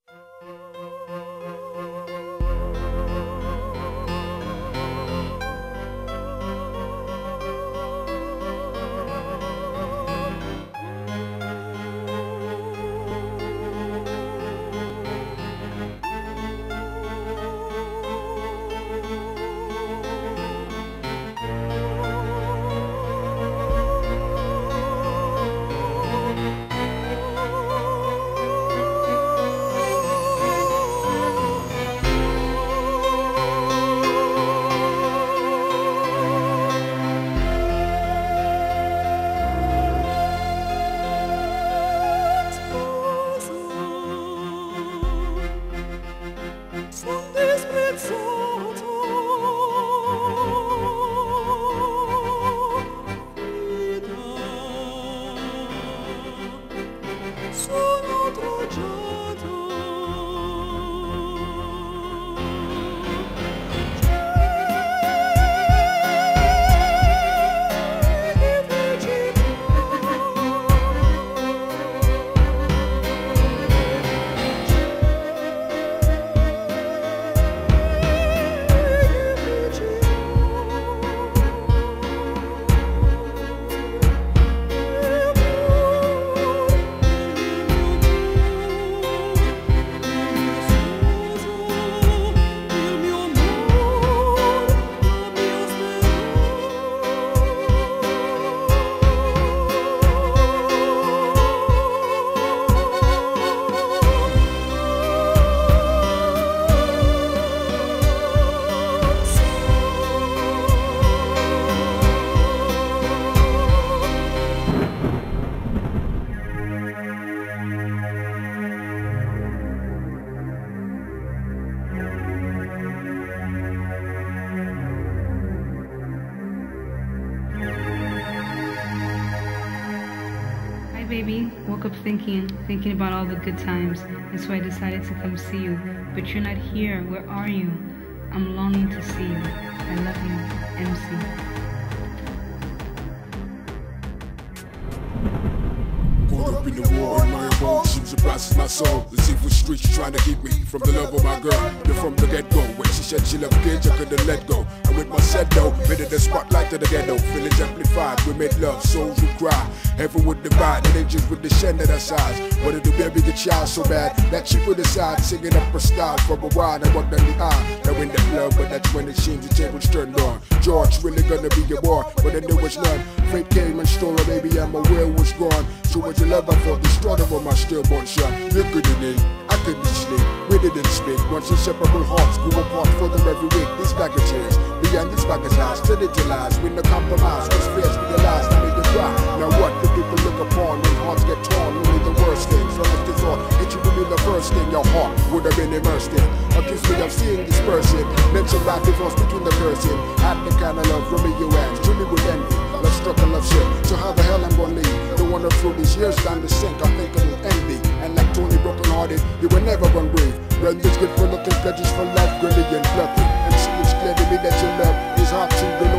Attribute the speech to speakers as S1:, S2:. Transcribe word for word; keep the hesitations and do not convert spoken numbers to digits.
S1: Baby, woke up thinking, thinking about all the good times, and so I decided to come see you. But you're not here. Where are you? I'm longing to see you. I love you, M C.
S2: Caught up in the war, in my emotions, it passes my soul. The evil streets trying to keep me from the love of my girl. You're from the get-go. When she said she loved kids, I couldn't let go. And with my set though, made it the spotlight of the ghetto. Feelings amplified, we made love, souls would cry. Heaven would divide, and angels would descend at our sides. Wanted to baby get child so bad that she put aside, singing up her style from a while. I walked down the aisle, now in the club, but that's when it seems the tables turned on. George really gonna be your boy, but then there was none. Fate came and stole her, baby, and my will was gone. So much love I felt destroyed over my stillborn son. You couldn't eat, I couldn't sleep, we didn't speak. Once inseparable hearts grew apart further every week. These baggages, beyond these baggage lies, still utilize. When the compromise was fears realized, I made it cry. Now what do people look upon when hearts get torn? Only the worst things. So if they thought it should be the first thing your heart would have been immersed in. Accused me of seeing this person, mentioned life divorce between the person. Had the kind of love from me you asked, truly with envy. Let's struggle love shit, so how the hell I'm gonna leave? Don't wanna throw these years down the sink, I think it'll envy. And like Tony broken hearted, you were never gonna breathe. When this good for nothing, pledges for life, gritty and fluffy. And see it's clear to me that your love is hard to the